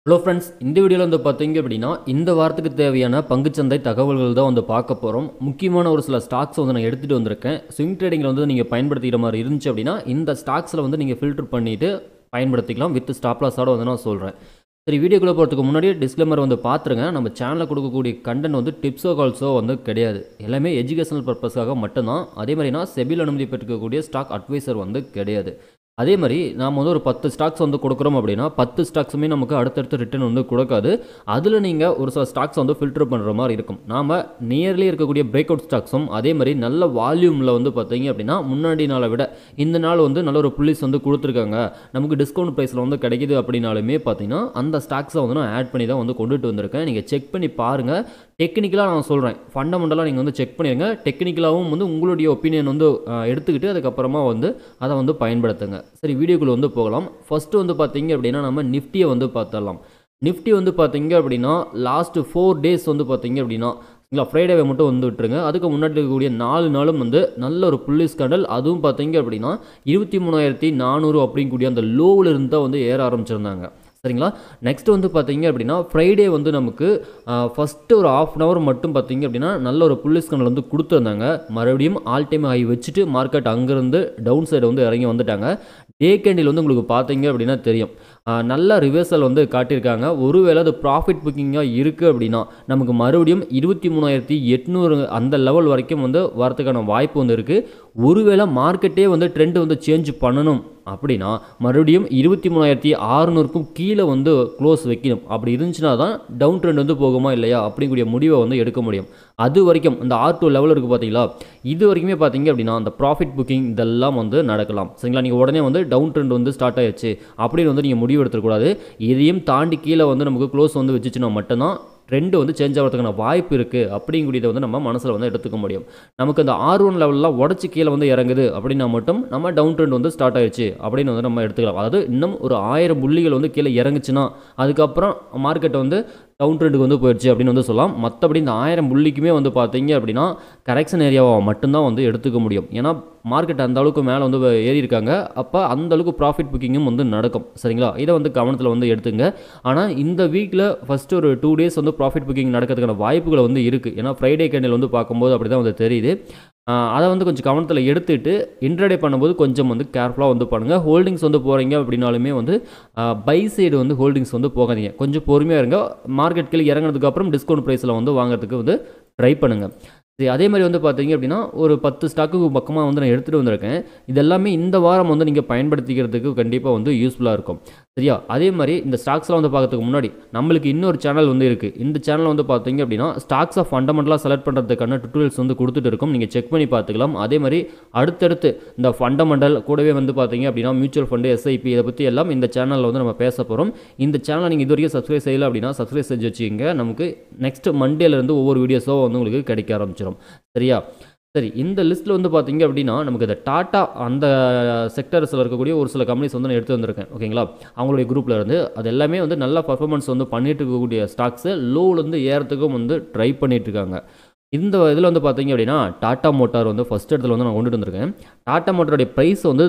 Hello friends, இந்த வீடியோவில் வந்து பார்த்தீங்க அப்படின்னா இந்த வாரத்துக்கு தேவையான பங்குச்சந்தை தகவல்கள் தான் வந்து பார்க்க போகிறோம். முக்கியமான ஒரு சில ஸ்டாக்ஸ் வந்து நான் எடுத்துகிட்டு வந்திருக்கேன். ஸ்விங் ட்ரேடிங்கில் வந்து நீங்கள் பயன்படுத்திக்கிற மாதிரி இருந்துச்சு அப்படின்னா இந்த ஸ்டாக்ஸில் வந்து நீங்கள் ஃபில்டர் பண்ணிவிட்டு பயன்படுத்திக்கலாம். வித் ஸ்டாப் லாஸோட வந்து நான் சொல்கிறேன். சரி, வீடியோக்குள்ளே போகிறதுக்கு முன்னாடி டிஸ்க்ளைமர் வந்து பார்த்துருங்க. நம்ம சேனலில் கொடுக்கக்கூடிய கண்டென்ட் வந்து டிப்ஸோ கால்ஸோ வந்து கிடையாது. எல்லாமே எஜுகேஷனல் பர்பஸ்க்காக மட்டும்தான். அதே மாதிரி நான் செபில் அனுமதி பெற்றுக்கக்கூடிய ஸ்டாக் அட்வைசர் வந்து கிடையாது. அதே மாதிரி நாம் வந்து ஒரு 10 ஸ்டாக்ஸ் வந்து கொடுக்குறோம் அப்படின்னா 10 ஸ்டாக்ஸுமே நமக்கு அடுத்தடுத்து ரிட்டர்ன் வந்து கொடுக்காது. அதில் நீங்கள் ஒரு சில ஸ்டாக்ஸ் வந்து ஃபில்டர் பண்ணுற மாதிரி இருக்கும். நாம் நியர்லி இருக்கக்கூடிய பிரேக் அவுட் ஸ்டாக்ஸும் அதே மாதிரி நல்ல வால்யூமில் வந்து பார்த்தீங்க அப்படின்னா முன்னாடி நாளை விட இந்த நாள் வந்து நல்ல ஒரு புள்ளிஸ் வந்து கொடுத்துருக்காங்க, நமக்கு டிஸ்கவுண்ட் ப்ரைஸில் வந்து கிடைக்கிது அப்படின்னாலுமே பார்த்தீங்கன்னா அந்த ஸ்டாக்ஸை வந்து நான் ஆட் பண்ணி தான் வந்து கொண்டுட்டு வந்திருக்கேன். நீங்கள் செக் பண்ணி பாருங்கள். டெக்னிக்கலாக நான் சொல்கிறேன், ஃபண்டமெண்டலாக நீங்கள் வந்து செக் பண்ணிடுங்க. டெக்னிக்கலாகவும் வந்து உங்களுடைய ஒப்பீனியன் வந்து எடுத்துக்கிட்டு அதுக்கப்புறமா வந்து அதை வந்து பயன்படுத்துங்க. சரி, வீடியோக்குள்ளே வந்து போகலாம். ஃபஸ்ட்டு வந்து பார்த்தீங்க அப்படின்னா நம்ம நிஃப்டியை வந்து பார்த்துடலாம். நிஃப்டி வந்து பார்த்தீங்க அப்படின்னா லாஸ்ட்டு 4 days வந்து பார்த்தீங்க அப்படின்னா ஃப்ரைடேவை மட்டும் வந்து விட்டுருங்க. அதுக்கு முன்னாடி இருக்கக்கூடிய 4 நாளும் வந்து நல்ல ஒரு புல்லிஸ் கேண்டல். அதுவும் பார்த்தீங்க அப்படின்னா 23,400 அப்படிங்கக்கூடிய அந்த லோவில் இருந்து தான் வந்து ஏற ஆரம்பிச்சிருந்தாங்க. சரிங்களா. நெக்ஸ்ட் வந்து பார்த்தீங்க அப்படின்னா ஃப்ரைடே வந்து நமக்கு ஃபஸ்ட்டு ஒரு ½ hour மட்டும் பார்த்தீங்க அப்படின்னா நல்ல ஒரு புல்லிஸ் கேண்டல் வந்து கொடுத்துருந்தாங்க. மறுபடியும் ஆல் டைம் ஹை வச்சுட்டு மார்க்கெட் அங்கேருந்து டவுன் சைடு வந்து இறங்கி வந்துட்டாங்க. டே கேண்டில் வந்து உங்களுக்கு பார்த்தீங்க அப்படின்னா தெரியும், நல்ல ரிவர்சல் வந்து காட்டியிருக்காங்க. ஒருவேளை அது ப்ராஃபிட் புக்கிங்காக இருக்குது அப்படின்னா நமக்கு மறுபடியும் 23,800 அந்த லெவல் வரைக்கும் வந்து வரதுக்கான வாய்ப்பு வந்து இருக்குது. ஒருவேளை மார்க்கெட்டே வந்து ட்ரெண்ட் வந்து சேஞ்ச் பண்ணணும் அப்படின்னா மறுபடியும் 23,600க்கும் கீழே வந்து க்ளோஸ் வைக்கணும். அப்படி இருந்துச்சுன்னா தான் டவுன் ட்ரெண்ட் வந்து போகுமா இல்லையா அப்படிங்கக்கூடிய முடிவை வந்து எடுக்க முடியும். அது வரைக்கும் இந்த R2 லெவல் இருக்குது பார்த்தீங்களா, இது வரைக்குமே பார்த்தீங்க அப்படின்னா அந்த ப்ராஃபிட் புக்கிங் இதெல்லாம் வந்து நடக்கலாம். சரிங்களா. நீங்கள் உடனே வந்து டவுன் ட்ரெண்ட் வந்து ஸ்டார்ட் ஆயிடுச்சு அப்படின்னு வந்து நீங்கள் முடிவு எடுத்துக்கூடாது. இதையும் தாண்டி கீழே வந்து நமக்கு க்ளோஸ் வந்து வச்சுச்சுன்னா மட்டும்தான் ட்ரெண்டு வந்து சேஞ்ச் ஆகிறதுக்கான வாய்ப்பு இருக்குது அப்படிங்கிறத வந்து நம்ம மனசில் வந்து எடுத்துக்க முடியும். நமக்கு அந்த R1 லெவலில் உடச்சி கீழே வந்து இறங்குது அப்படின்னா மட்டும் நம்ம டவுன் ட்ரெண்ட் வந்து ஸ்டார்ட் ஆயிடுச்சு அப்படின்னு வந்து நம்ம எடுத்துக்கலாம். அதாவது இன்னும் ஒரு 1000 புள்ளிகள் வந்து கீழே இறங்குச்சுன்னா அதுக்கப்புறம் மார்க்கெட்டை வந்து டவுன் ட்ரெண்டுக்கு வந்து போயிடுச்சு அப்படின்னு வந்து சொல்லலாம். மற்றபடி இந்த 1000 புள்ளிக்குமே வந்து பார்த்தீங்க அப்படின்னா கரெக்ஷன் ஏரியாவை மட்டும்தான் வந்து எடுத்துக்க முடியும். ஏன்னா மார்க்கெட் அந்த அளவுக்கு மேலே வந்து ஏறி இருக்காங்க. அப்போ அந்த அளவுக்கு ப்ராஃபிட் புக்கிங்கும் வந்து நடக்கும். சரிங்களா. இதை வந்து கவனத்தில் வந்து எடுத்துங்க. ஆனால் இந்த வீக்கில் ஃபஸ்ட்டு ஒரு 2 days வந்து ப்ராஃபிட் புக்கிங் நடக்கிறதுக்கான வாய்ப்புகள் வந்து இருக்குது. ஏன்னா ஃப்ரைடே கேண்டில் வந்து பார்க்கும்போது அப்படி தான் வந்து தெரியுது. அதை வந்து கொஞ்சம் கவனத்தில் எடுத்துகிட்டு இன்ட்ராடே பண்ணும்போது கொஞ்சம் வந்து கேர்ஃபுல்லாக வந்து பண்ணுங்கள். ஹோல்டிங்ஸ் வந்து போகிறீங்க அப்படின்னாலுமே வந்து பை சைடு வந்து ஹோல்டிங்ஸ் வந்து போகாதீங்க. கொஞ்சம் பொறுமையாக இருங்க. மார்க்கெட் கீழே இறங்கினதுக்கப்புறம் டிஸ்கவுண்ட் ப்ரைஸில் வந்து வாங்குறதுக்கு வந்து ட்ரை பண்ணுங்கள். சரி, அதே மாதிரி வந்து பார்த்தீங்க அப்படின்னா ஒரு 10 ஸ்டாக்கு பக்கமாக வந்து நான் எடுத்துகிட்டு வந்திருக்கேன். இதெல்லாமே இந்த வாரம் வந்து நீங்கள் பயன்படுத்திக்கிறதுக்கு கண்டிப்பாக வந்து யூஸ்ஃபுல்லாக இருக்கும். சரியா. அதே மாதிரி இந்த ஸ்டாக்ஸ்லாம் வந்து பார்க்கறதுக்கு முன்னாடி நம்மளுக்கு இன்னொரு சேனல் வந்து இருக்குது. இந்த சேனல் வந்து பார்த்தீங்க அப்படின்னா ஸ்டாக்ஸை ஃபண்டமெண்டலாக செலக்ட் பண்ணுறதுக்கான டுட்டோரியல்ஸ் வந்து கொடுத்துட்டு இருக்கும். நீங்கள் செக் பண்ணி பார்த்துக்கலாம். அதே மாதிரி அடுத்தடுத்து இந்த ஃபண்டமெண்டல் கூடவே வந்து பார்த்தீங்க அப்படின்னா மியூச்சுவல் ஃபண்டு, SIP இதை பற்றி எல்லாம் இந்த சேனலில் வந்து நம்ம பேச போகிறோம். இந்த சேனலை நீங்கள் இது வரைக்கும் சப்ஸ்கிரைப் செய்யலை அப்படின்னா சப்ஸ்கிரைப் செஞ்சு வச்சுக்கோங்க. நமக்கு நெக்ஸ்ட் மண்டேலேருந்து ஒவ்வொரு வீடியோஸோ வந்து உங்களுக்கு கிடைக்க ஆரம்பிச்சிடும். சரியா. சரி, இந்த லிஸ்ட்டில் வந்து பார்த்தீங்க அப்படின்னா நமக்கு இந்த டாட்டா அந்த செக்டர்ஸில் இருக்கக்கூடிய ஒரு சில கம்பெனிஸ் வந்து நான் எடுத்து வந்திருக்கேன். ஓகேங்களா. அவங்களுடைய குரூப்பில் இருந்து அது எல்லாமே வந்து நல்ல பர்ஃபார்மன்ஸ் வந்து பண்ணிட்டு இருக்கக்கூடிய ஸ்டாக்ஸு லோவிலேருந்து ஏறத்துக்கும் வந்து ட்ரை பண்ணிட்டு இருக்காங்க. இந்த இதில் வந்து பார்த்தீங்க அப்படின்னா டாட்டா மோட்டார் வந்து ஃபஸ்ட் இடத்துல வந்து நான் கொண்டுட்டு வந்திருக்கேன். டாட்டா மோட்டாருடைய ப்ரைஸ் வந்து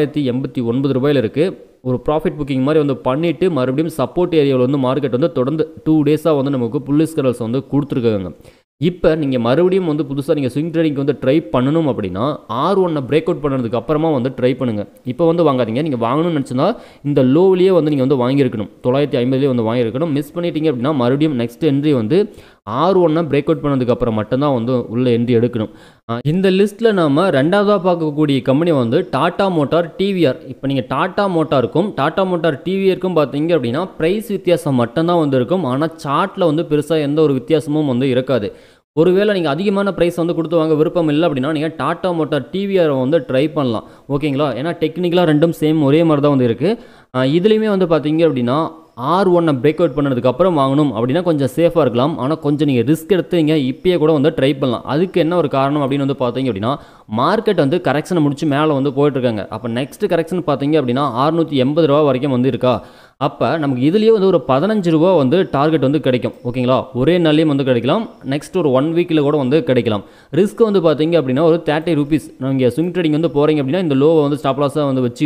$989 இருக்குது. ஒரு ப்ராஃபிட் புக்கிங் மாதிரி வந்து பண்ணிவிட்டு மறுபடியும் சப்போர்ட் ஏரியாவில் வந்து மார்க்கெட் வந்து தொடர்ந்து 2 days வந்து நமக்கு புல்லிஸ் கேண்டல்ஸ் வந்து கொடுத்துருக்காங்க. இப்போ நீங்கள் மறுபடியும் வந்து புதுசாக நீங்கள் ஸ்விங் ட்ரேடிங் வந்து ட்ரை பண்ணணும் அப்படின்னா R1 பிரேக் அவுட் பண்ணுறதுக்கு அப்புறமா வந்து ட்ரை பண்ணுங்கள். இப்போ வந்து வாங்காதீங்க. நீங்கள் வாங்கணும்னு நினச்சினா இந்த லோவிலேயே வந்து நீங்கள் வந்து வாங்கியிருக்கணும். 950 வந்து வாங்கியிருக்கணும். மிஸ் பண்ணிட்டீங்க அப்படின்னா மறுபடியும் நெக்ஸ்ட் என்ட்ரி வந்து R1 பிரேக் அவுட் பண்ணதுக்கு அப்புறம் மட்டும்தான் வந்து உள்ள என்ட்ரி எடுக்கணும். இந்த லிஸ்ட்டில் நாம் ரெண்டாவதாக பார்க்கக்கூடிய கம்பெனி வந்து டாட்டா மோட்டார் TVR. இப்போ நீங்கள் டாட்டா மோட்டாருக்கும் டாட்டா மோட்டார் TVRக்கும் பார்த்தீங்க அப்படின்னா ப்ரைஸ் வித்தியாசம் மட்டும்தான் வந்து இருக்கும். ஆனால் சார்ட்டில் வந்து பெருசாக எந்த ஒரு வித்தியாசமும் வந்து இருக்காது. ஒருவேளை நீங்கள் அதிகமான ப்ரைஸ் வந்து கொடுத்து வாங்க விருப்பம் இல்லை அப்படின்னா நீங்கள் டாட்டா மோட்டார் TVR வந்து ட்ரை பண்ணலாம். ஓகேங்களா. ஏன்னா டெக்னிக்கலாக ரெண்டும் சேம் ஒரே மாதிரி தான் வந்து இருக்குது. இதுலேயுமே வந்து பார்த்தீங்க அப்படின்னா R1 பிரேக் அவுட் பண்ணதுக்கப்புறம் வாங்கணும் அப்படின்னா கொஞ்சம் சேஃபாக இருக்கலாம். ஆனால் கொஞ்சம் நீங்கள் ரிஸ்க் எடுத்தீங்க இப்பயே கூட வந்து ட்ரை பண்ணலாம். அதுக்கு என்ன ஒரு காரணம் அப்படின்னு வந்து பார்த்தீங்க அப்படின்னா மார்க்கெட் வந்து கரெக்ஷனை முடிச்சு மேலே வந்து போயிட்டுருக்காங்க. அப்போ நெக்ஸ்ட் கரெக்ஷன் பார்த்தீங்க அப்படின்னா $680 வரைக்கும் வந்து இருக்கா. அப்போ நமக்கு இதுலேயே வந்து ஒரு $15 வந்து டார்கெட் வந்து கிடைக்கும். ஓகேங்களா. ஒரே நாள்லேயும் வந்து கிடைக்கலாம். நெக்ஸ்ட் ஒரு 1 வீக்கில் கூட வந்து கிடைக்கலாம். ரிஸ்க் வந்து பார்த்தீங்க அப்படின்னா ஒரு ₹30. நீங்கள் ஸ்விங் ட்ரேடிங் வந்து போகிறீங்க அப்படின்னா இந்த லோவை வந்து ஸ்டாப் லாஸாக வந்து வச்சுக்கிட்டு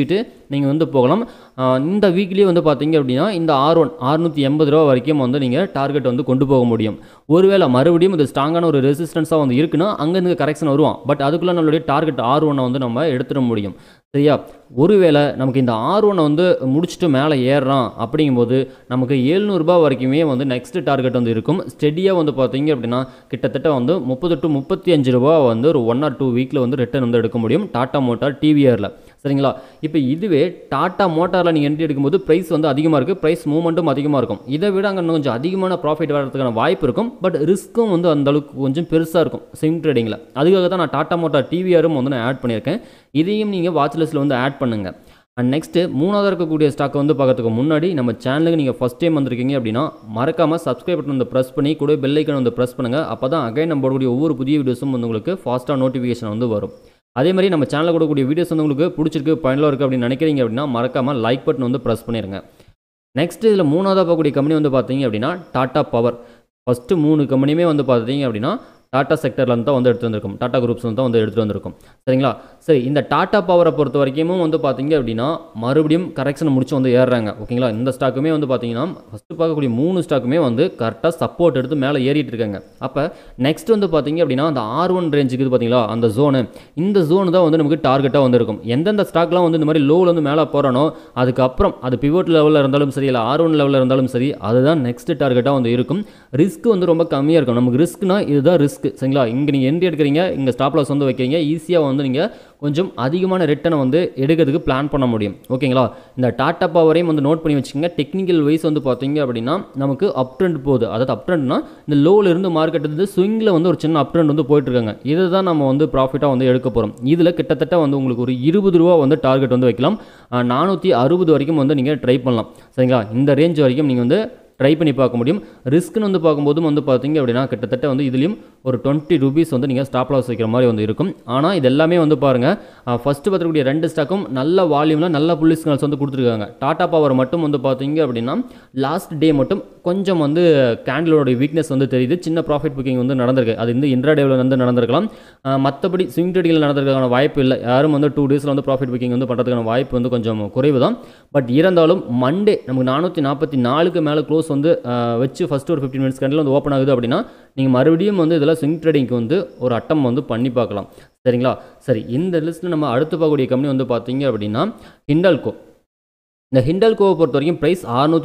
நீங்கள் வந்து போகலாம். இந்த வீக்லி வந்து பார்த்தீங்க அப்படின்னா இந்த R1 680 ரூபா வரைக்கும் வந்து நீங்கள் டார்கெட் வந்து கொண்டு போக முடியும். ஒருவேளை மறுபடியும் இது ஸ்ட்ராங்கான ஒரு ரெசிஸ்டன்ஸாக வந்து இருக்குன்னா அங்கேருந்து கரெக்ஷன் வருவான். பட் அதுக்குள்ளே நம்மளுடைய டார்கெட் R1 வந்து நம்ம எடுத்துட முடியும். சரியா? ஒருவேளை நமக்கு இந்த R1 வந்து முடிச்சுட்டு மேலே ஏறுறான் அப்படிங்கும்போது நமக்கு 700 ரூபா வரைக்குமே வந்து நெக்ஸ்ட் டார்கெட் வந்து இருக்கும். ஸ்டெடியாக வந்து பார்த்தீங்க அப்படின்னா கிட்டத்தட்ட வந்து 30 to 35 ரூபா வந்து ஒரு 1 or 2 வீக்கில் வந்து ரிட்டர்ன் வந்து எடுக்க முடியும் டாடா மோட்டார் டிவிஆரில். சரிங்களா? இப்போ இதுவே டாடா மோட்டாரில் நீங்கள் என்ட்ரி எடுக்கும்போது ப்ரைஸ் வந்து அதிகமாக இருக்குது, ப்ரைஸ் மூவ்மெண்ட்டும் அதிகமாக இருக்கும். இதை விட அங்கே இன்னும் கொஞ்சம் அதிகமான ப்ராஃபிட் வரதுக்கான வாய்ப்பு இருக்கும். பட் ரிஸ்க்கும் வந்து அந்தளவுக்கு கொஞ்சம் பெருசாக இருக்கும் ஸ்விங் ட்ரேடிங்கில். அதுக்காக தான் நான் டாடா மோட்டார் டிவிஆரும் வந்து நான் ஆட் பண்ணியிருக்கேன். இதையும் நீங்கள் வாட்ச் லிஸ்ட்டில் வந்து ஆட் பண்ணுங்கள். அண்ட் நெக்ஸ்ட்டு மூணாவதாக இருக்கக்கூடிய ஸ்டாக்கை வந்து பார்க்கறதுக்கு முன்னாடி நம்ம சேனலுக்கு நீங்கள் ஃபஸ்ட் டைம் வந்திருக்கீங்க அப்படின்னா மறக்காமல் சப்ஸ்கிரைப் பட்டன் வந்து ப்ரெஸ் பண்ணி கூட பெல் ஐக்கன் வந்து ப்ரெஸ் பண்ணுங்கள். அப்போ தான் அகைன் நம்ம போடக்கூடிய ஒவ்வொரு புதிய வீடியோஸும் வந்து உங்களுக்கு ஃபாஸ்ட்டாக நோட்டிஃபிகேஷன் வந்து வரும். அதே மாதிரி நம்ம சேனலில் கொடுக்கக்கூடிய வீடியோஸ் வந்து உங்களுக்கு பிடிச்சிருக்கு, பயனுள்ள இருக்குது அப்படின்னு நினைக்கிறீங்க அப்படின்னா மறக்காமல் லைக் பட்டன் வந்து ப்ரெஸ் பண்ணிடுங்க. நெக்ஸ்ட் இதில் மூணாவதாக பார்க்கக்கூடிய கம்பெனி வந்து பார்த்தீங்க அப்படின்னா டாடா பவர். ஃபஸ்ட்டு 3 கம்பெனியுமே வந்து பார்த்தீங்க அப்படின்னா டாடா செக்டர்லேருந்து தான் வந்து எடுத்து வந்திருக்கும், டாடா குரூப்ஸ்லேருந்து தான் வந்து எடுத்துகிட்டு வந்திருக்கும். சரிங்களா? சரி, இந்த டாடா பவரை பொறுத்த வரைக்கும் வந்து பார்த்தீங்க அப்படின்னா மறுபடியும் கரெக்ஷன் முடிச்சு வந்து ஏறுறாங்க. ஓகேங்களா? இந்த ஸ்டாக்குமே வந்து பார்த்தீங்கன்னா ஃபஸ்ட்டு பார்க்கக்கூடிய 3 ஸ்டாக்குமே வந்து கரெக்டாக சப்போர்ட் எடுத்து மேலே ஏறிட்டு இருக்காங்க. அப்போ நெக்ஸ்ட் வந்து பார்த்தீங்க அப்படின்னா அந்த R1 ரேஞ்சுக்கு இது பார்த்தீங்களா அந்த ஜோனு, இந்த ஜோனு தான் வந்து நமக்கு டார்கெட்டாக வந்து இருக்கும். எந்தெந்த ஸ்டாக்லாம் வந்து இந்த மாதிரி லோவில் வந்து மேலே போகிறானோ அதுக்கப்புறம் அது பிவோட் லெவலில் இருந்தாலும் சரி இல்லை R1 லெவலில் இருந்தாலும் சரி அதுதான் நெக்ஸ்ட் டார்கெட்டாக வந்து இருக்கும். ரிஸ்க் வந்து ரொம்ப கம்மியாக இருக்கும். நமக்கு ரிஸ்க்னா இதுதான் ரிஸ்க். சரிங்களா? இங்கே நீங்கள் என்ட்ரி எடுக்கிறீங்க, இங்கே ஸ்டாப் லாஸ் வந்து வைக்கிறீங்க, ஈஸியாக வந்து நீங்கள் கொஞ்சம் அதிகமான ரிட்டனை வந்து எடுக்கிறதுக்கு பிளான் பண்ண முடியும். ஓகேங்களா? இந்த டாடா பவரையும் வந்து நோட் பண்ணி வச்சுக்கோங்க. டெக்னிக்கல் வைஸ் வந்து பார்த்தீங்க அப்படின்னா நமக்கு அப் ட்ரெண்ட் போகுது. அதாவது அப் ட்ரெண்ட்னா இந்த லோவில் இருந்து மார்க்கெட் வந்து ஸ்விங்கில் வந்து ஒரு சின்ன அப் ட்ரெண்ட் வந்து போயிட்டுருக்காங்க. இதை தான் நம்ம வந்து ப்ராஃபிட்டாக வந்து எடுக்க போகிறோம். இதில் கிட்டத்தட்ட வந்து உங்களுக்கு ஒரு 20 ரூபா வந்து டார்கெட் வந்து வைக்கலாம். 460 வரைக்கும் வந்து நீங்கள் ட்ரை பண்ணலாம். சரிங்களா? இந்த ரேஞ்ச் வரைக்கும் நீங்கள் வந்து ட்ரை பண்ணி பார்க்க முடியும். ரிஸ்க்குன்னு வந்து பார்க்கும்போதும் வந்து பார்த்தீங்க அப்படின்னா கிட்டத்தட்ட வந்து இதுலேயும் ஒரு 20 ரூபீஸ் வந்து நீங்கள் ஸ்டாப் லாஸ் வைக்கிற மாதிரி வந்து இருக்கும். ஆனால் இது எல்லாமே வந்து பாருங்கள் ஃபஸ்ட்டு பார்த்துக்கூடிய 2 ஸ்டாக்கும் நல்ல வால்யூமில் நல்ல புள்ளி சிக்னல்ஸ் வந்து கொடுத்துருக்காங்க. டாடா பவர் மட்டும் வந்து பார்த்தீங்க அப்படின்னா லாஸ்ட் டே மட்டும் கொஞ்சம் வந்து கேண்டிலோட வீக்னஸ் வந்து தெரியுது. சின்ன ப்ராஃபிட் புக்கிங் வந்து நடந்திருக்கு. அது இந்த இன்ட்ராடேவில் வந்து நடந்திருக்கலாம். மற்றபடி ஸ்விங் ட்ரேடிங்கில் நடந்திருக்கான வாய்ப்பு இல்லை. யாரும் வந்து 2 டேஸில் வந்து ப்ராஃபிட் புக்கிங் வந்து பண்ணுறதுக்கான வாய்ப்பு வந்து கொஞ்சம் குறைவு தான். பட் இருந்தாலும் மண்டே நமக்கு 444க்கு மேலே க்ளோஸ் வந்து வச்சு ஃபஸ்ட்டு ஒரு 15 மினிட்ஸ் கேண்டில் வந்து ஓப்பன் ஆகுது அப்படின்னா நீங்கள் மறுபடியும் வந்து இதில் ஸ்விங் ட்ரேடிங்க்கு வந்து ஒரு அட்டம் வந்து பண்ணி பார்க்கலாம். சரிங்களா? சரி, இந்த லிஸ்ட்டில் நம்ம அடுத்து பார்க்கக்கூடிய கம்பெனி வந்து பார்த்தீங்க அப்படின்னா ஹிண்டல்கோ. இந்த ஹிண்டல்கோவை பொறுத்த வரைக்கும் ப்ரைஸ்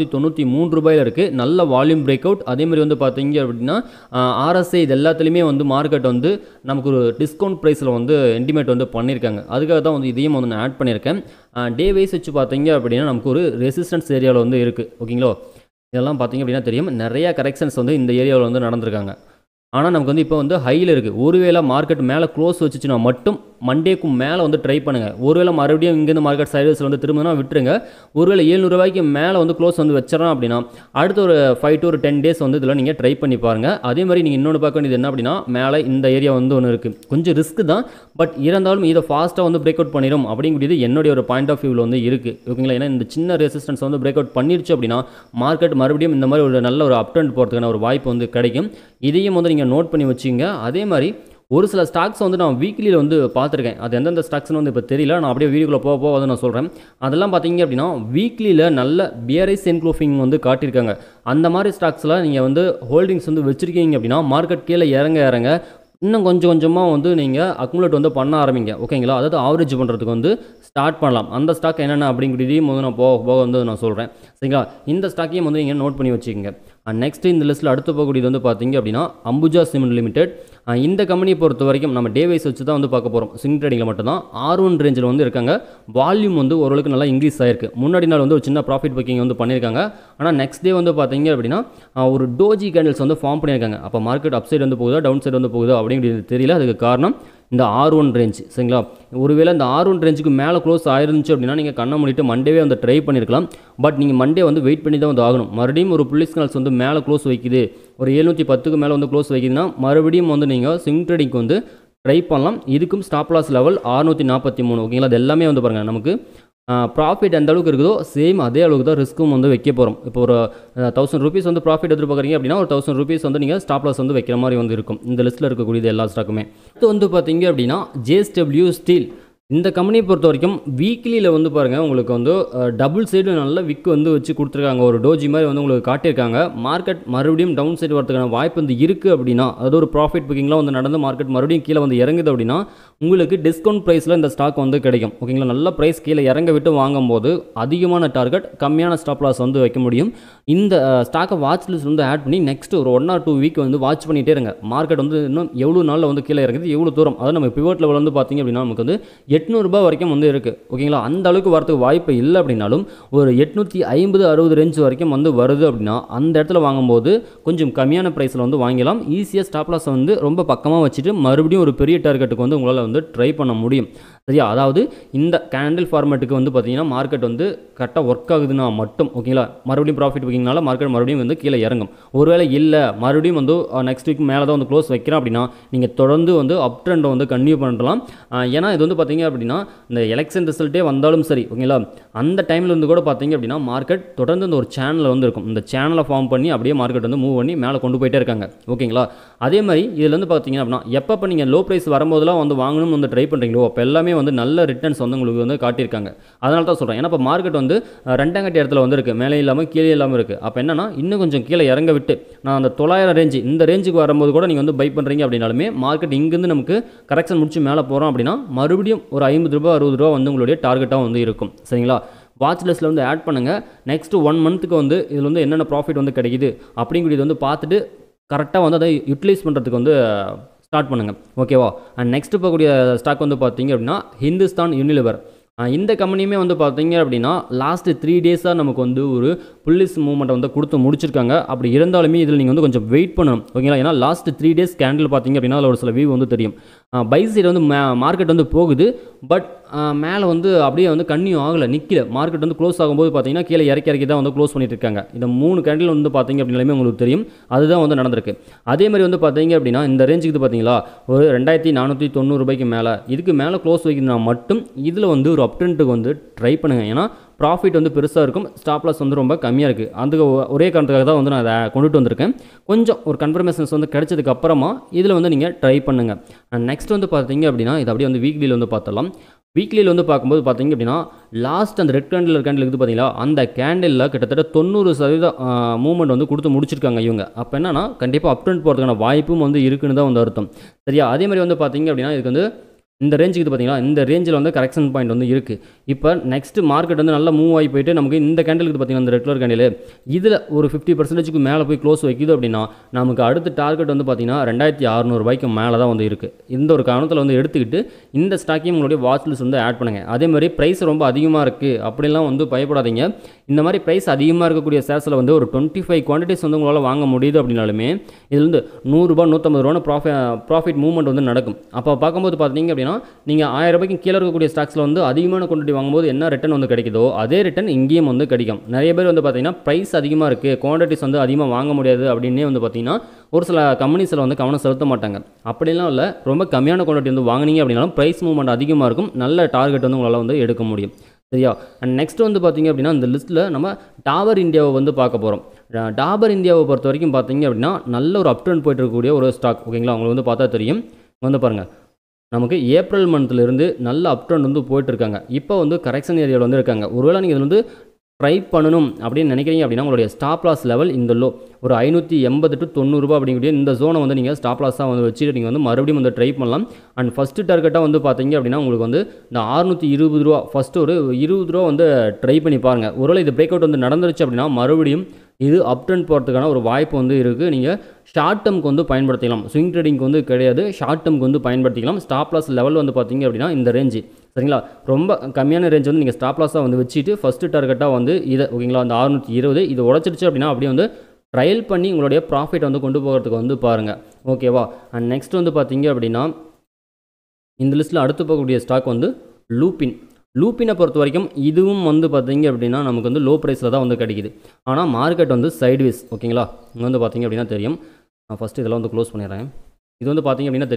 693 ரூபாயில் இருக்குது. நல்ல வால்யூம் பிரேக் அவுட். அதேமாதிரி வந்து பார்த்தீங்க அப்படின்னா RSI இது எல்லாத்துலேயுமே வந்து மார்க்கெட் வந்து நமக்கு ஒரு டிஸ்கவுண்ட் ப்ரைஸில் வந்து என்டிமேட் வந்து பண்ணியிருக்காங்க. அதுக்காக தான் வந்து இதையும் வந்து நான் ஆட் பண்ணியிருக்கேன். டே வைஸ் வச்சு பார்த்தீங்க அப்படின்னா நமக்கு ஒரு ரெசிஸ்டன்ஸ் ஏரியாவில் வந்து இருக்குது. ஓகேங்களா? இதெல்லாம் பார்த்தீங்க அப்படின்னா தெரியும், நிறையா கரெக்ஷன்ஸ் வந்து இந்த ஏரியாவில் வந்து நடந்திருக்காங்க. ஆனால் நமக்கு வந்து இப்போ வந்து ஹையில் இருக்குது. ஒருவேளை மார்க்கெட் மேலே க்ளோஸ் வச்சுச்சுன்னா மட்டும் மண்டேக்கும் மேலே வந்து ட்ரை பண்ணுங்கள். ஒருவேளை மறுபடியும் இங்கேருந்து மார்க்கெட் சைட்வேஸில் வந்து திரும்பினா விட்டுருங்க. ஒருவேளை 700 ரூபாய்க்கு மேலே வந்து க்ளோஸ் வந்து வச்சிடறோம் அப்படின்னா அடுத்த ஒரு 5 to 10 டேஸ் வந்து இதில் நீங்கள் ட்ரை பண்ணி பாருங்கள். அதே மாதிரி நீங்கள் இன்னொன்று பார்க்க வேண்டியது என்ன அப்படின்னா மேலே இந்த ஏரியா வந்து ஒன்று இருக்குது. கொஞ்சம் ரிஸ்க் தான். பட் இருந்தாலும் இதை ஃபாஸ்ட்டாக வந்து பிரேக் அவுட் பண்ணிடும் அப்படிங்கிறது என்னுடைய ஒரு பாயிண்ட் ஆஃப் வியூவில் வந்து இருக்குது. ஓகேங்களா? ஏன்னா இந்த சின்ன ரெசிஸ்டன்ஸ் வந்து பிரேக் அவுட் பண்ணிடுச்சு அப்படின்னா மார்க்கெட் மறுபடியும் இந்த மாதிரி ஒரு நல்ல ஒரு அப் ட்ரெண்ட் போகிறதுக்கான ஒரு வாய்ப்பு வந்து கிடைக்கும். இதையும் வந்து நீங்கள் நோட் பண்ணி வச்சுங்க. அதே மாதிரி ஒரு சில ஸ்டாக்ஸ் வந்து நான் வீக்லியில் வந்து பார்த்துருக்கேன். அது எந்தெந்த ஸ்டாக்ஸ்னு வந்து இப்போ தெரியல. நான் அப்படியே வீடியோக்குள்ளே போக வந்து நான் சொல்கிறேன். அதெல்லாம் பார்த்தீங்க அப்படின்னா வீக்லியில் நல்ல பியரைஸ் என்க்ளோஃபிங் வந்து காட்டியிருக்காங்க. அந்த மாதிரி ஸ்டாக்ஸில் நீங்கள் வந்து ஹோல்டிங்ஸ் வந்து வச்சுருக்கீங்க அப்படின்னா மார்க்கெட் கீழே இறங்க இன்னும் கொஞ்சம் கொஞ்சமாக வந்து நீங்கள் அக்குமுலேட் வந்து பண்ண ஆரம்பிங்க. ஓகேங்களா? அதாவது ஆவரேஜ் பண்ணுறதுக்கு வந்து ஸ்டார்ட் பண்ணலாம். அந்த ஸ்டாக் என்னென்ன அப்படிங்கிறதையும் வந்து நான் போக வந்து நான் சொல்கிறேன். சரிங்களா? இந்த ஸ்டாக்கையும் வந்து நீங்கள் நோட் பண்ணி வச்சுக்கோங்க. நெக்ஸ்ட்டு இந்த லிஸ்ட்டில் அடுத்து போகக்கூடியது வந்து பார்த்தீங்க அப்படின்னா அம்புஜா சிமெண்ட் லிமிடெட். இந்த கம்பெனியை பொறுத்த வரைக்கும் நம்ம டே வைஸ் வச்சு தான் வந்து பார்க்க போகிறோம். ஸ்விங் ட்ரேடிங்கில் மட்டும்தான் R1 ரேஞ்சில் வந்து இருக்காங்க. வால்யூம் வந்து ஓரளவுக்கு நல்லா இன்க்ரீஸ் ஆயிருக்கு. முன்னாடி நாள் வந்து ஒரு சின்ன ப்ராஃபிட் புக்கிங் வந்து பண்ணியிருக்காங்க. ஆனால் நெக்ஸ்ட் டே வந்து பார்த்தீங்க அப்படின்னா ஒரு டோஜி கேண்டில்ஸ் வந்து ஃபார்ம் பண்ணியிருக்காங்க. அப்போ மார்க்கெட் அப் சைடு வந்து போகுதா டவுன் சைடு வந்து போகுதா அப்படிங்கிறது தெரியல. அதுக்கு காரணம் இந்த R1 ரேஞ்ச். சரிங்களா? ஒருவேளை இந்த R1 ரேஞ்சுக்கு மேலே க்ளோஸ் ஆயிருந்துச்சு அப்படின்னா நீங்கள் கண்ணை மூடிட்டு மண்டேவே வந்து ட்ரை பண்ணியிருக்கலாம். பட் நீங்கள் மண்டே வந்து வெயிட் பண்ணி தான் வந்து ஆகணும். மறுபடியும் ஒரு புள்ளி சிக்னல்ஸ் வந்து மேலே க்ளோஸ் வைக்குது, ஒரு 710க்கு மேலே வந்து க்ளோஸ் வைக்குதுன்னா மறுபடியும் வந்து நீங்கள் ஸ்விங் ட்ரேடிங்க்கு வந்து ட்ரை பண்ணலாம். இதுக்கும் ஸ்டாப் லாஸ் லெவல் 643. ஓகேங்களா? அது எல்லாமே வந்து பாருங்கள் நமக்கு ப்ராஃபிட் எந்த அளவுக்கு இருக்குதோ சேம் அதே அளவுக்கு தான் ரிஸ்க்கும் வந்து வைக்க போகிறோம். இப்போ ஒரு 1000 ரூபீஸ் வந்து ப்ராஃபிட் எதிர்பார்க்குறீங்க அப்படின்னா ஒரு 1000 ரூபீஸ் வந்து நீங்கள் ஸ்டாப் லாஸ் வந்து வைக்கிற மாதிரி வந்து இருக்கும். இந்த லிஸ்ட்டில் இருக்கக்கூடியது எல்லா ஸ்டாக்குமே. இது வந்து பார்த்தீங்க அப்படின்னா JSW ஸ்டீல். இந்த கம்பெனியை பொறுத்த வரைக்கும் வீக்லியில் வந்து பாருங்கள் உங்களுக்கு வந்து டபுள் சைடு நல்ல விக் வந்து வச்சு கொடுத்துருக்காங்க. ஒரு டோஜி மாதிரி வந்து உங்களுக்கு காட்டியிருக்காங்க. மார்க்கெட் மறுபடியும் டவுன் சைடு வரதுக்கான வாய்ப்பு வந்து இருக்குது அப்படின்னா, அதாவது ஒரு ப்ராஃபிட் புக்கிங்லாம் வந்து நடந்து மார்க்கெட் மறுபடியும் கீழே வந்து இறங்குது அப்படின்னா உங்களுக்கு டிஸ்கவுண்ட் ப்ரைஸில் இந்த ஸ்டாக் வந்து கிடைக்கும். ஓகேங்களா, நல்ல ப்ரைஸ் கீழே இறங்க விட்டு வாங்கும்போது அதிகமான டார்கெட் கம்மியான ஸ்டாப் லாஸ் வந்து வைக்க முடியும். இந்த ஸ்டாக்கை வாட்ச் லிஸ்ட் வந்து ஆட் பண்ணி நெக்ஸ்ட் ஒரு 1 or 2 வீக் வந்து வாட்ச் பண்ணிகிட்டே இருங்க. மார்க்கெட் வந்து இன்னும் எவ்வளோ நாளில் வந்து கீழே இறங்குது, எவ்வளோ தூரம், அதாவது நம்ம பிவோட் லெவல் வந்து பார்த்திங்க அப்படின்னா நமக்கு வந்து ₹800 வரைக்கும் வந்து இருக்குது. ஓகேங்களா, அந்த அளவுக்கு வரதுக்கு வாய்ப்பு இல்லை அப்படின்னாலும் ஒரு 850-60 ரேஞ்ச் வரைக்கும் வந்து வருது அப்படின்னா அந்த இடத்துல வாங்கும்போது கொஞ்சம் கம்மியான ப்ரைஸில் வந்து வாங்கலாம். ஈஸியாக ஸ்டாப் லாஸை வந்து ரொம்ப பக்கமாக வச்சுட்டு மறுபடியும் ஒரு பெரிய டார்கெட்டுக்கு வந்து உங்களால் வந்து ட்ரை பண்ண முடியும். சரியா, அதாவது இந்த கேண்டில் ஃபார்மேட்டுக்கு வந்து பார்த்தீங்கன்னா மார்க்கெட் வந்து கரெக்டாக ஒர்க் ஆகுதுன்னா மட்டும் ஓகேங்களா, மறுபடியும் ப்ராஃபிட் புக்கிங்னால மார்க்கெட் மறுபடியும் வந்து கீழே இறங்கும். ஒருவேளை இல்லை மறுபடியும் வந்து நெக்ஸ்ட் வீக் மேலே தான் வந்து க்ளோஸ் வைக்கிறோம் அப்படின்னா நீங்கள் தொடர்ந்து வந்து அப் ட்ரெண்டை வந்து கன்டினியூ பண்ணலாம். ஏன்னா இது வந்து பார்த்தீங்க அப்படின்னா இந்த எலெக்ஷன் ரிசல்ட்டே வந்தாலும் சரி ஓகேங்களா, அந்த டைமில் வந்து கூட பார்த்தீங்க அப்படின்னா மார்க்கெட் தொடர்ந்து இந்த ஒரு சேனலில் வந்து இருக்கும். இந்த சேனலை ஃபார்ம் பண்ணி அப்படியே மார்க்கெட் வந்து மூவ் பண்ணி மேலே கொண்டு போயிட்டே இருக்காங்க. ஓகேங்களா, அதே மாதிரி இதில் வந்து பார்த்தீங்க அப்படின்னா எப்போ நீங்கள் லோ ப்ரைஸ் வரும்போதெல்லாம் வந்து வாங்கணும்னு வந்து ட்ரை பண்ணுறீங்களோ அப்போ எல்லாமே வந்து நல்ல ரிட்டர்ன்ஸ் வந்து உங்களுக்கு வந்து காட்டியிருக்காங்க. அதனால தான் சொல்கிறேன். ஏன்னா இப்போ மார்க்கெட் வந்து ரெண்டாங்கட்டி இடத்துல வந்து இருக்குது, மேலே இல்லாமல் கீழே இல்லாமல் இருக்குது. அப்போ என்னன்னா இன்னும் கொஞ்சம் கீழே இறங்க விட்டு நான் அந்த 900 ரேஞ்சு இந்த ரேஞ்சுக்கு வரும்போது கூட நீங்கள் வந்து பை பண்ணுறீங்க அப்படின்னாலுமே மார்க்கெட் இங்கேருந்து நமக்கு கரெக்ஷன் முடிச்சு மேலே போகிறோம் அப்படின்னா மறுபடியும் ஒரு ₹50-60 வந்து உங்களுடைய டார்கெட்டாக வந்து இருக்கும். சரிங்களா, வாட்ச் லிஸ்ட்டில் வந்து ஆட் பண்ணுங்கள். நெக்ஸ்ட்டு 1 மந்த்துக்கு வந்து இதில் வந்து என்னென்ன ப்ராஃபிட் வந்து கிடைக்குது அப்படிங்கிறது வந்து பார்த்துட்டு கரெக்டாக வந்து அதை யூட்டிலைஸ் பண்ணுறதுக்கு வந்து ஸ்டார்ட் பண்ணுங்கள். ஓகேவா, அண்ட் நெக்ஸ்ட்டு போகக்கூடிய ஸ்டாக் வந்து பார்த்தீங்க அப்படின்னா ஹிந்துஸ்தான் யூனிலிவர். இந்த கம்பெனியுமே வந்து பார்த்தீங்க அப்படின்னா லாஸ்ட்டு 3 டேஸாக நமக்கு வந்து ஒரு புல்லிஸ் மூவ்மெண்ட்டை வந்து கொடுத்து முடிச்சிருக்காங்க. அப்படி இருந்தாலுமே இதில் நீங்கள் வந்து கொஞ்சம் வெயிட் பண்ணணும். ஓகேங்களா, ஏன்னா லாஸ்ட் 3 டேஸ் கேண்டில் பார்த்தீங்க அப்படின்னா அதில் ஒரு சில வியூ வந்து தெரியும். பை சைடு வந்து மார்க்கெட் வந்து போகுது, பட் மேலே வந்து அப்படியே வந்து கன்னியூ ஆகலை, நிற்கல. மார்க்கெட் வந்து க்ளோஸ் ஆகும்போது பார்த்தீங்கன்னா கீழே இறக்கி தான் வந்து க்ளோஸ் பண்ணிட்டு இருக்காங்க. இந்த 3 கேண்டில் வந்து பார்த்தீங்க அப்படின்னாலுமே உங்களுக்கு தெரியும், அதுதான் வந்து நடந்திருக்கு. அதே மாதிரி வந்து பார்த்தீங்க அப்படின்னா இந்த ரேஞ்சுக்கு பார்த்தீங்களா ஒரு ₹2490 மேலே, இதுக்கு மேலே க்ளோஸ் வைக்கிறதுனா மட்டும் இதில் வந்து ஒரு அப் ட்ரெண்டுக்கு வந்து ட்ரை பண்ணுங்கள். ஏன்னா ப்ராஃபிட் வந்து பெருசாக இருக்கும், ஸ்டாப் லாஸ் வந்து ரொம்ப கம்மியாக இருக்குது. அதுக்கு ஒரே காரணத்துக்காக தான் வந்து நான் அதை கொண்டுட்டு வந்திருக்கேன். கொஞ்சம் ஒரு கன்ஃபர்மேஷன்ஸ் வந்து கிடைச்சதுக்கு அப்புறமா இதில் வந்து நீங்கள் ட்ரை பண்ணுங்கள். நெக்ஸ்ட் வந்து பார்த்தீங்க அப்படின்னா இது அப்படியே வந்து வீக்லியில் வந்து பார்த்தலாம். வீக்லியில் வந்து பார்க்கும்போது பார்த்தீங்க அப்படின்னா லாஸ்ட் அந்த ரெட் கேண்டில் இருக்குது பார்த்தீங்களா, அந்த கேண்டிலில் கிட்டத்தட்ட 90% மூவ்மெண்ட் வந்து கொடுத்து முடிச்சிருக்காங்க இவங்க. அப்போ என்னன்னா கண்டிப்பாக அப் ட்ரெண்ட் போகிறதுக்கான வாய்ப்பும் வந்து இருக்குன்னு தான் வந்து அர்த்தம். சரியா, அதே மாதிரி வந்து பார்த்தீங்க அப்படின்னா இதுக்கு வந்து இந்த ரேஞ்சுக்கு பார்த்தீங்களா, இந்த ரேஞ்சில் வந்து கரெக்ஷன் பாயிண்ட் வந்து இருக்குது. இப்போ நெக்ஸ்ட் மார்க்கெட் வந்து நல்லா மூவ் ஆகி போயிட்டு நமக்கு இந்த கேண்டிலுக்கு பார்த்தீங்கன்னா இந்த ரெகுலர் கேண்டில் இதில் ஒரு 50% மேலே போய் க்ளோஸ் வைக்குது அப்படின்னா நமக்கு அடுத்த டார்கெட் வந்து பார்த்தீங்கன்னா ₹2600 மேலே தான் வந்து இருக்குது. இந்த ஒரு காரணத்தில் வந்து எடுத்துக்கிட்டு இந்த ஸ்டாக்கையும் உங்களுடைய வாட்ச் லிஸ்ட் வந்து ஆட் பண்ணுங்கள். அதே மாதிரி ப்ரைஸ் ரொம்ப அதிகமாக இருக்குது அப்படிலாம் வந்து பயப்படாதீங்க. இந்த மாதிரி ப்ரைஸ் அதிகமாக இருக்கக்கூடிய ஷேர்ஸில் வந்து ஒரு 25 குவான்டிட்டிஸ் வந்து உங்களால் வாங்க முடியுது அப்படின்னாலுமே இதில் வந்து ₹100-150 ப்ராஃபிட் மூவ்மெண்ட் வந்து நடக்கும். அப்போ பார்க்கும்போது பார்த்தீங்க அப்படின்னா நீங்கள் ₹1000 கீழே இருக்கக்கூடிய ஸ்டாக்ஸில் வந்து அதிகமான குவான்டிட்டி வாங்கும்போது என்ன ரிட்டர்ன் வந்து கிடைக்குதோ அதே ரிட்டர்ன் இங்கேயும் வந்து கிடைக்கும். நிறைய பேர் வந்து பார்த்தீங்கன்னா ப்ரைஸ் அதிகமாக இருக்குது, குவான்டிட்டிஸ் வந்து அதிகமாக வாங்க முடியாது அப்படின்னே வந்து பார்த்தீங்கன்னா ஒரு சில கம்பெனிஸில் வந்து கவனம் செலுத்த மாட்டாங்க. அப்படிலாம் இல்லை, ரொம்ப கம்மியான குவான்டிட்டி வந்து வாங்கினீங்க அப்படின்னாலும் ப்ரைஸ் மூவ்மெண்ட் அதிகமாக இருக்கும், நல்ல டார்கெட் வந்து உங்களால் வந்து எடுக்க முடியும். சரியா, அண்ட் நெக்ஸ்ட் வந்து பார்த்தீங்க அப்படின்னா இந்த லிஸ்ட்டில் நம்ம டாபர் இந்தியாவை வந்து பார்க்க போகிறோம். டாபர் இந்தியாவை பொறுத்த வரைக்கும் பார்த்தீங்க அப்படின்னா நல்ல ஒரு அப் ட்ரெண்ட் போயிட்டு இருக்கக்கூடிய ஒரு ஸ்டாக். ஓகேங்களா, உங்களுக்கு வந்து பார்த்தா தெரியும். வந்து பாருங்கள், நமக்கு ஏப்ரல் மந்த்லேருந்து நல்ல அப் ட்ரெண்ட் வந்து போயிட்டுருக்காங்க. இப்போ வந்து கரெக்ஷன் ஏரியாவில் வந்து இருக்காங்க. ஒருவேளை நீங்கள் இதில் வந்து ட்ரை பண்ணணும் அப்படின்னு நினைக்கிறீங்க அப்படின்னா உங்களுடைய ஸ்டாப் லாஸ் லெவல் இந்த லோ ஒரு ₹580-90 அப்படிங்கக்கூடிய இந்த ஜோனை வந்து நீங்கள் ஸ்டாப் லாஸாக வந்து வச்சுட்டு நீங்கள் வந்து மறுபடியும் வந்து ட்ரை பண்ணலாம். அண்ட் ஃபஸ்ட்டு டார்கெட்டாக வந்து பார்த்தீங்க அப்படின்னா உங்களுக்கு வந்து இந்த ₹620 ஃபஸ்ட்டு ஒரு ₹20 வந்து ட்ரை பண்ணி பாருங்கள். ஒருவேளை இது பிரேக் அவுட் வந்து நடந்துருச்சு அப்படின்னா மறுபடியும் இது அப் ட்ரெண்ட் போகிறதுக்கான ஒரு வாய்ப்பு வந்து இருக்குது. நீங்கள் ஷார்ட் டேர்முக்கு வந்து பயன்படுத்திக்கலாம், ஸ்விங் ட்ரேடிங்க்கு வந்து கிடையாது, ஷார்ட் டேர்முக்கு வந்து பயன்படுத்திக்கலாம். ஸ்டாப் லாஸ் லெவல் வந்து பார்த்தீங்க அப்படின்னா இந்த ரேஞ்சு. சரிங்களா, ரொம்ப கம்மியான ரேஞ்ச் வந்து நீங்கள் ஸ்டாப் லாஸாக வந்து வச்சுட்டு ஃபஸ்ட்டு டார்கெட்டாக வந்து இதை ஓகேங்களா அந்த 620 இது உடச்சிருச்சு அப்படின்னா அப்படியே வந்து ட்ரையல் பண்ணி உங்களுடைய ப்ராஃபிட் வந்து கொண்டு போகிறதுக்கு வந்து பாருங்கள். ஓகேவா, அண்ட் நெக்ஸ்ட் வந்து பார்த்தீங்க அப்படின்னா இந்த லிஸ்ட்டில் அடுத்து போகக்கூடிய ஸ்டாக் வந்து லூப்பினை பொறுத்த வரைக்கும் இதுவும் வந்து பார்த்தீங்க அப்படின்னா நமக்கு வந்து லோ ப்ரைஸில் தான் வந்து கிடைக்குது. ஆனால் மார்க்கெட் வந்து சைட்வேஸ். ஓகேங்களா, இங்கே வந்து பார்த்தீங்க அப்படின்னா தெரியும். நான் ஃபஸ்ட்டு இதெல்லாம் வந்து க்ளோஸ் பண்ணிடுறேன். இது வந்து பார்த்தீங்க அப்படின்னா தெரியும்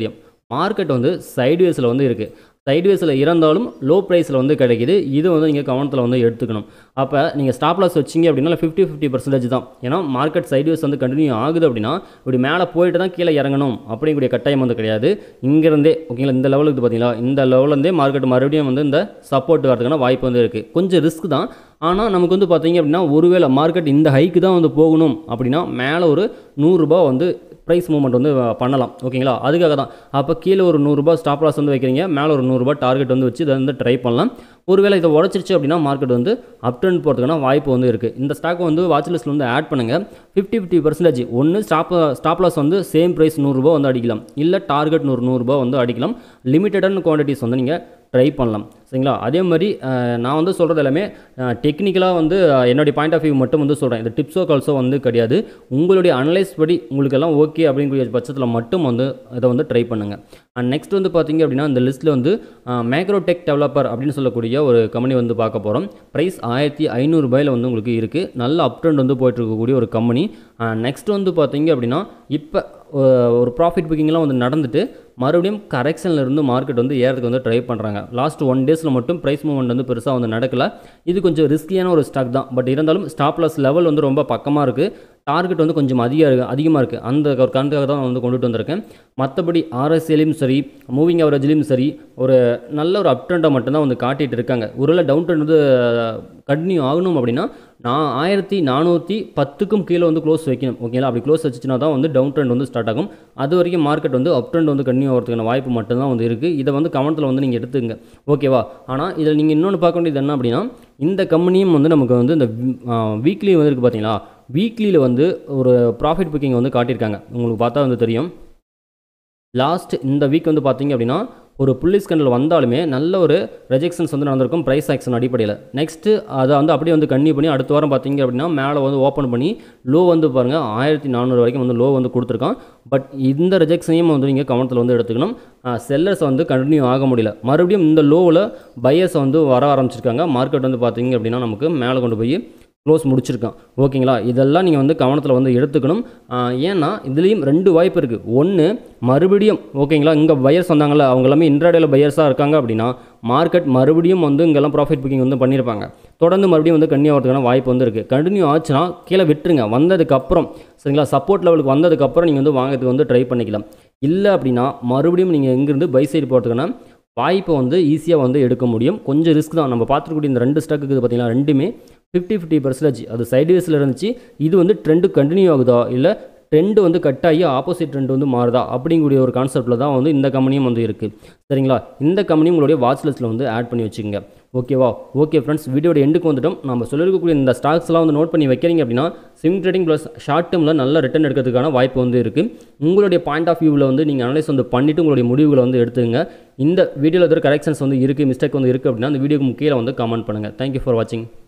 மார்க்கெட் வந்து சைட்வேஸில் வந்து இருக்குது. சைட்வேஸில் இருந்தாலும் லோ ப்ரைஸில் வந்து கிடைக்கிது. இது வந்து நீங்கள் கவனத்தில் வந்து எடுத்துக்கணும். அப்போ நீங்கள் ஸ்டாப் லாஸ் வச்சிங்க அப்படின்னா 50% தான். ஏன்னா மார்க்கெட் சைட்வேஸ் வந்து கண்டினியூ ஆகுது அப்படின்னா இப்படி மேலே போயிட்டு தான் கீழே இறங்கணும் அப்படிங்கக்கூடிய கட்டாயம் வந்து கிடையாது. இங்கேருந்தே ஓகேங்களா, இந்த லெவலுக்கு பார்த்தீங்களா, இந்த லெவலேருந்தே மார்க்கெட் மறுபடியும் வந்து இந்த சப்போர்ட் வரதுக்கான வாய்ப்பு வந்து இருக்குது. கொஞ்சம் ரிஸ்க் தான். ஆனால் நமக்கு வந்து பார்த்தீங்க அப்படின்னா ஒருவேளை மார்க்கெட் இந்த ஹைக்கு தான் வந்து போகணும் அப்படின்னா மேலே ஒரு ₹100 வந்து ப்ரைஸ் மூவ்மெண்ட் வந்து பண்ணலாம். ஓகேங்களா, அதுக்காக தான். அப்போ கீழே ஒரு ₹100 ஸ்டாப் லாஸ் வந்து வைக்கிறீங்க, மேலே ஒரு ₹100 டார்கெட் வந்து வச்சு இதை வந்து ட்ரை பண்ணலாம். ஒருவேளை இதை உடச்சிருச்சு அப்படின்னா மார்க்கெட் வந்து அப் ட்ரெண்ட் போகிறதுக்கான வாய்ப்பு வந்து இருக்குது. இந்த ஸ்டாக் வந்து வாட்ச் லிஸ்ட்டில் வந்து ஆட் பண்ணுங்கள். 50% ஒன்று ஸ்டாப் லாஸ் வந்து சேம் ப்ரைஸ் ₹100 வந்து அடிக்கலாம், இல்லை டார்கெட் ₹100 வந்து அடிக்கலாம். லிமிட்டடான குவான்டிட்டிஸ் வந்து நீங்கள் ட்ரை பண்ணலாம். சரிங்களா, அதே மாதிரி நான் வந்து சொல்கிறது எல்லாமே டெக்னிக்கலாக வந்து என்னுடைய பாயிண்ட் ஆஃப் வியூ மட்டும் வந்து சொல்கிறேன். இது டிப்ஸோ கால்ஸோ வந்து கிடையாது. உங்களுடைய அனலைஸ் படி உங்களுக்கெல்லாம் ஓகே அப்படிங்கிற பட்சத்தில் மட்டும் வந்து இதை வந்து ட்ரை பண்ணுங்கள். அண்ட் நெக்ஸ்ட் வந்து பார்த்தீங்க அப்படின்னா இந்த லிஸ்ட்டில் வந்து மேக்ரோ டெக் டெவலப்பர் அப்படின்னு சொல்லக்கூடிய ஒரு கம்பெனி வந்து பார்க்க போகிறோம். ப்ரைஸ் ₹1500 வந்து உங்களுக்கு இருக்குது. நல்ல அப் ட்ரெண்ட் வந்து போயிட்டு இருக்கக்கூடிய ஒரு கம்பெனி. நெக்ஸ்ட் வந்து பார்த்தீங்க அப்படின்னா இப்போ ஒரு ப்ராஃபிட் புக்கிங்லாம் வந்து நடந்துட்டு மறுபடியும் கரெக்ஷனில் இருந்து மார்க்கெட் வந்து ஏறதுக்கு வந்து ட்ரை பண்ணுறாங்க. லாஸ்ட் 1 டேஸில் மட்டும் ப்ரைஸ் மூவ்மெண்ட் வந்து பெருசாக வந்து நடக்கலை. இது கொஞ்சம் ரிஸ்கியான ஒரு ஸ்டாக் தான். பட் இருந்தாலும் ஸ்டாப் லாஸ் லெவல் வந்து ரொம்ப பக்கமாக இருக்குது. டார்கெட் வந்து கொஞ்சம் அதிகமாக இருக்குது. அந்த ஒரு கணக்காக தான் வந்து கொண்டுட்டு வந்திருக்கேன். மற்றபடி RSIலையும் சரி, மூவிங் ஆவரேஜ்லேயும் சரி, ஒரு நல்ல ஒரு அப் ட்ரெண்டை மட்டும்தான் வந்து காட்டிகிட்டு இருக்காங்க. ஒருவேளை டவுன் ட்ரெண்ட் வந்து கண்டினியூ ஆகணும் அப்படின்னா நான் 1410க்கும் கீழே வந்து க்ளோஸ் வைக்கணும். ஓகேங்களா, அப்படி க்ளோஸ் வச்சுச்சுனா தான் வந்து டவுன் ட்ரெண்ட் வந்து ஸ்டார்ட் ஆகும். அது வரைக்கும் மார்க்கெட் வந்து அப் ட்ரெண்ட் வந்து கண்டினியூ ஆகிறதுக்கான வாய்ப்பு மட்டும்தான் வந்து இருக்குது. இதை வந்து கவனத்தில் வந்து நீங்கள் எடுத்துங்க. ஓகேவா, ஆனால் இதில் நீங்கள் இன்னொன்று பார்க்க வேண்டியது என்ன அப்படின்னா இந்த கம்பெனியும் வந்து நமக்கு வந்து இந்த வீக்லி வந்து இருக்குது பார்த்தீங்களா, வீக்லியில் வந்து ஒரு ப்ராஃபிட் புக்கிங் வந்து காட்டியிருக்காங்க. உங்களுக்கு பார்த்தா வந்து தெரியும். லாஸ்ட் இந்த வீக் வந்து பார்த்தீங்க அப்படின்னா ஒரு புள்ளி ஸ்கேண்டல் வந்தாலுமே நல்ல ஒரு ரெஜெக்ஷன்ஸ் வந்து நடந்திருக்கும் ப்ரைஸ் ஆக்ஷன் அடிப்படையில். நெக்ஸ்ட்டு அதை வந்து அப்படியே வந்து கன்டினியூ பண்ணி அடுத்த வாரம் பார்த்தீங்க அப்படின்னா மேலே வந்து ஓப்பன் பண்ணி லோ வந்து பாருங்கள் 1400 வரைக்கும் வந்து லோ வந்து கொடுத்துருக்கான். பட் இந்த ரெஜெக்ஷனையும் வந்து நீங்கள் கவனத்தில் வந்து எடுத்துக்கணும். செல்லர்ஸ் வந்து கண்டினியூ ஆக முடியல. மறுபடியும் இந்த லோவில் பையர்ஸ் வந்து வர ஆரம்பிச்சிருக்காங்க. மார்க்கெட் வந்து பார்த்தீங்க அப்படின்னா நமக்கு மேலே கொண்டு போய் க்ளோஸ் முடிச்சிருக்கான். ஓகேங்களா, இதெல்லாம் நீங்கள் வந்து கவனத்தில் வந்து எடுத்துக்கணும். ஏன்னா இதுலேயும் 2 வாய்ப்பு இருக்குது. ஒன்று மறுபடியும் ஓகேங்களா இங்கே பையர்ஸ் வந்தாங்கள்ல, அவங்க எல்லாமே இன்ட்ராடேல பையர்ஸாக இருக்காங்க அப்படின்னா மார்க்கெட் மறுபடியும் வந்து இங்கெல்லாம் ப்ராஃபிட் புக்கிங் வந்து பண்ணியிருப்பாங்க. தொடர்ந்து மறுபடியும் வந்து கன்டினியூ ஆகிறதுக்கான வாய்ப்பு வந்து இருக்குது. கண்டினியூ ஆச்சுன்னா கீழே விட்டுருங்க. வந்ததுக்கப்புறம் சரிங்களா, சப்போர்ட் லெவலுக்கு வந்ததுக்கப்புறம் நீங்கள் வந்து வாங்கிறதுக்கு வந்து ட்ரை பண்ணிக்கலாம். இல்லை அப்படின்னா மறுபடியும் நீங்கள் எங்கேருந்து பை சைடு போகிறதுக்கான வாய்ப்பை வந்து ஈஸியாக வந்து எடுக்க முடியும். கொஞ்சம் ரிஸ்க் தான். நம்ம பார்த்துக்கூடிய இந்த 2 ஸ்டாக் இருக்குது பார்த்தீங்கன்னா, ரெண்டுமே 50% அது சைட்வேஸில் இருந்துச்சு. இது வந்து ட்ரெண்டு கண்டினியூ ஆகுதா, இல்லை ட்ரெண்டு வந்து கட் ஆகி ஆப்போசிட் ட்ரெண்ட் வந்து மாறுதா அப்படிங்கக்கூடிய ஒரு கான்செப்ட்டில் தான் வந்து இந்த கம்பெனியும் வந்து இருக்குது. சரிங்களா, இந்த கம்பெனி உங்களுடைய வாட்ச் லிஸ்ட்டில் வந்து ஆட் பண்ணி வச்சுக்கோங்க. ஓகேவா, ஓகே ஃப்ரெண்ட்ஸ், வீடியோட எண்டுக்கு வந்துட்டோம். நம்ம சொல்லிருக்கக்கூடிய இந்த ஸ்டாக்ஸ்லாம் வந்து நோட் பண்ணி வைக்கிறீங்க அப்படின்னா ஸ்விங் ட்ரேடிங் ப்ளஸ் ஷார்ட் டேர்மில் நல்ல ரிட்டர்ன் எடுக்கிறதுக்கான வாய்ப்பு வந்து இருக்குது. உங்களுடைய பாயிண்ட் ஆஃப் வியூவில் வந்து நீங்கள் அனலைஸ் வந்து பண்ணிவிட்டு உங்களுடைய முடிவுகளை வந்து எடுத்துங்க. இந்த வீடியோவில் எதாவது கரெக்ஷன்ஸ் வந்து இருக்குது, மிஸ்டேக் வந்து இருக்குது அப்படின்னா அந்த வீடியோக்கு கீழே வந்து கமெண்ட் பண்ணுங்கள். தேங்க்யூ ஃபார் வாட்சிங்.